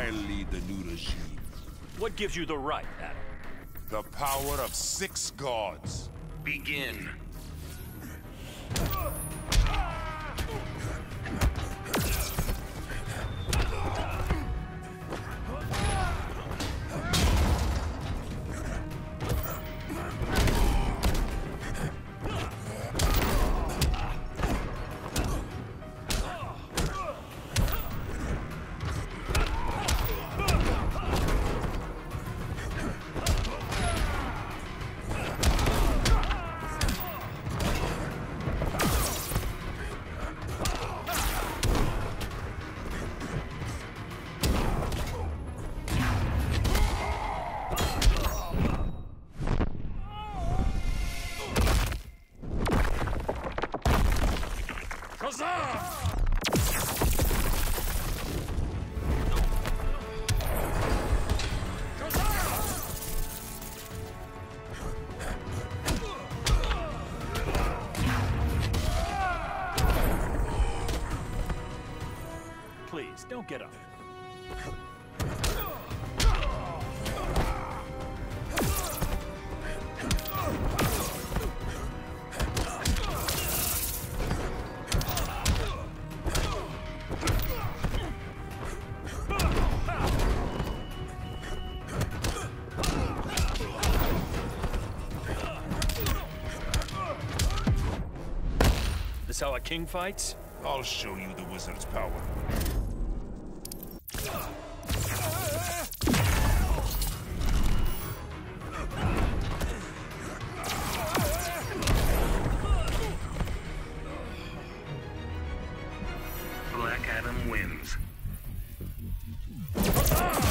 I'll lead the new regime. What gives you the right, Adam? The power of 6 gods. Begin. Please, don't get up. This how a king fights? I'll show you the wizard's power. Black Adam wins.